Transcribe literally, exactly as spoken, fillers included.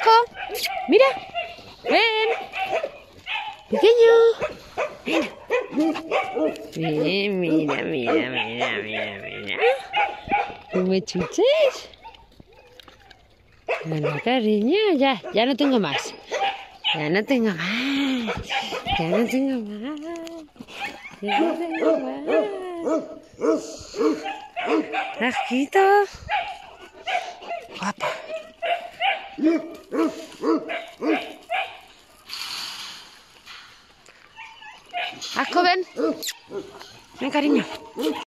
Asco, mira, ven, pequeño, ven. Ven, mira, mira, mira, mira, mira. ¿No me chuches? Bueno, cariño, ya, ya no tengo más. Ya no tengo más. Ya no tengo más. Ya no tengo más. Asquito. Guapa. Asco, ven. Ven, cariño.